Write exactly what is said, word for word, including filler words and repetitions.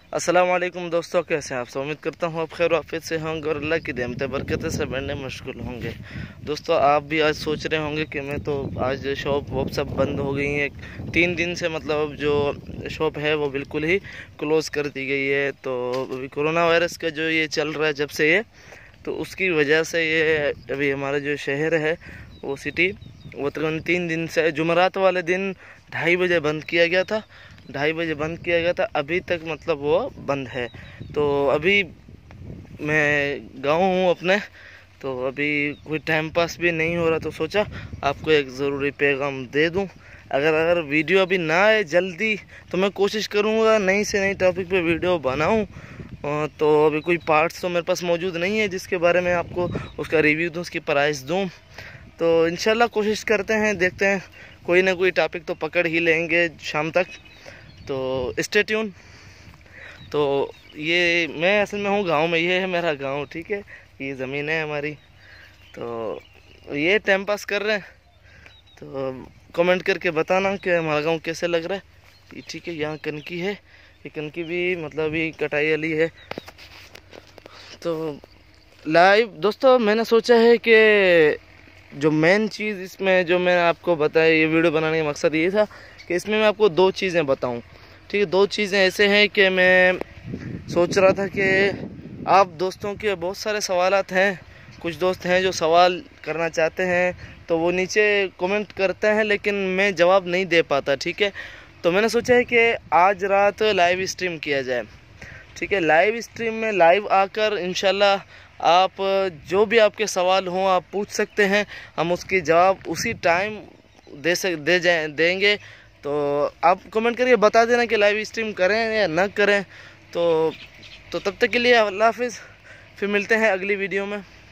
अस्सलाम वालेकुम दोस्तों, कैसे हैं आप सब। उम्मीद करता हूँ आप खैर वाफियत से होंगे और अल्लाह की रहमत बरकत से बढ़ने मशगूल होंगे। दोस्तों, आप भी आज सोच रहे होंगे कि मैं तो आज शॉप वॉप सब बंद हो गई है। तीन दिन से मतलब जो शॉप है वो बिल्कुल ही क्लोज़ कर दी गई है। तो अभी कोरोना वायरस का जो ये चल रहा है जब से ये, तो उसकी वजह से ये अभी हमारा जो शहर है वो सिटी वो तकरीबन तीन दिन से जुमेरात वाले दिन ढाई बजे बंद किया गया था ढाई बजे बंद किया गया था अभी तक मतलब वो बंद है। तो अभी मैं गाँव हूँ अपने, तो अभी कोई टाइम पास भी नहीं हो रहा, तो सोचा आपको एक ज़रूरी पैगाम दे दूँ। अगर अगर वीडियो अभी ना आए जल्दी तो मैं कोशिश करूँगा नई से नई टॉपिक पे वीडियो बनाऊँ। तो अभी कोई पार्ट्स तो मेरे पास मौजूद नहीं है जिसके बारे में आपको उसका रिव्यू दूँ, उसकी प्राइस दूँ। तो इंशाल्लाह कोशिश करते हैं, देखते हैं कोई ना कोई टॉपिक तो पकड़ ही लेंगे शाम तक। तो स्टे ट्यून। तो ये मैं असल में हूँ गांव में, ये है मेरा गांव, ठीक है, ये ज़मीन है हमारी। तो ये टाइम पास कर रहे हैं, तो कमेंट करके बताना कि हमारा गांव कैसे लग रहा है। ये ठीक है, यहाँ कनकी है, ये कनकी भी मतलब अभी कटाई वाली है। तो लाइव दोस्तों, मैंने सोचा है कि जो मेन चीज़ इसमें जो मैंने आपको बताया, ये वीडियो बनाने का मकसद ये था कि इसमें मैं आपको दो चीज़ें बताऊं। ठीक है, दो चीज़ें ऐसे हैं कि मैं सोच रहा था कि आप दोस्तों के बहुत सारे सवालात हैं, कुछ दोस्त हैं जो सवाल करना चाहते हैं तो वो नीचे कमेंट करते हैं लेकिन मैं जवाब नहीं दे पाता। ठीक है, तो मैंने सोचा है कि आज रात लाइव स्ट्रीम किया जाए। ठीक है, लाइव स्ट्रीम में लाइव आकर इंशाल्लाह आप जो भी आपके सवाल हों आप पूछ सकते हैं, हम उसके जवाब उसी टाइम दे सक दे जाए देंगे। तो आप कमेंट करके बता देना कि लाइव स्ट्रीम करें या ना करें। तो तो तब तक के लिए अल्लाह हाफिज़, फिर मिलते हैं अगली वीडियो में।